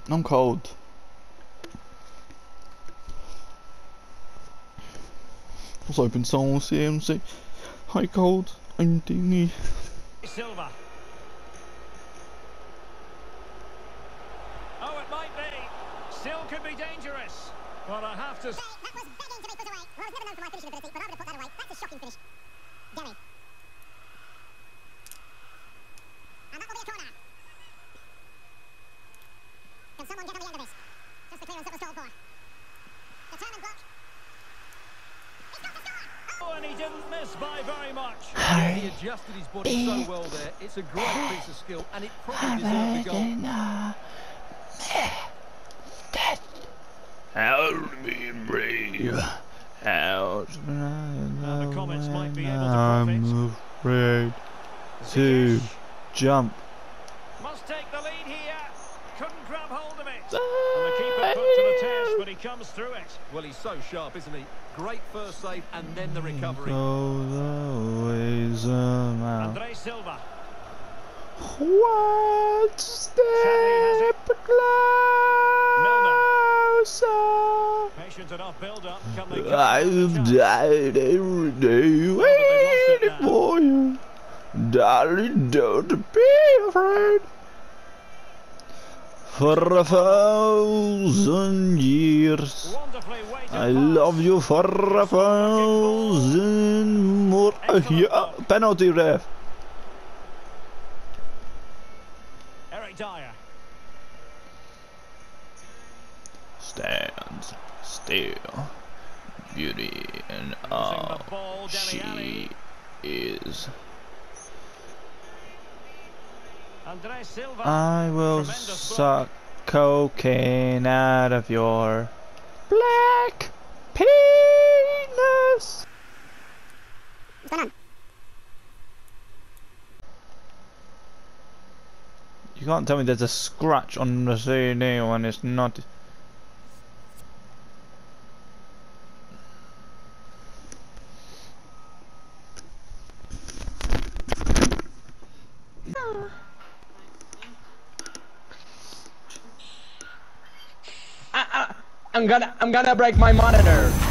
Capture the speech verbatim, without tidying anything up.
I'm cold. I was hoping someone will see him and say, "Hi, cold. I'm Dinis." Silva. Oh, it might be. Still could be dangerous. But I have to. That was begging to be put away. Well, I was never known for my finishing ability, but I would have put that away. That's a shocking finish. Derry. And that will be a corner. Can someone get on the end of this? Just the clearance that was told for. Determined block. He's got to score! Oh, and he didn't miss by very much. Yeah, he adjusted his body so well there. It's a great piece of skill, and it probably deserved the goal. Help me brave. Help me. Now the comments might be able to I'm afraid to jump. Must take the lead here. Couldn't grab hold of it. And the keeper put to the test, but he comes through it. Well, he's so sharp, isn't he? Great first save, and then the recovery. Always out. Andre Silva. One step closer. Patient enough build-up. Can they I've died every day waiting for you. Darling, don't be afraid. For a thousand years, I love you for a thousand more. Uh, yeah, penalty ref. Eric Dyer. Stands still, beauty and all she is. Andre Silva. I will suck cocaine out of your black penis. What's going on? You can't tell me there's a scratch on the C D when it's not. I, I, I'm gonna I'm gonna break my monitor.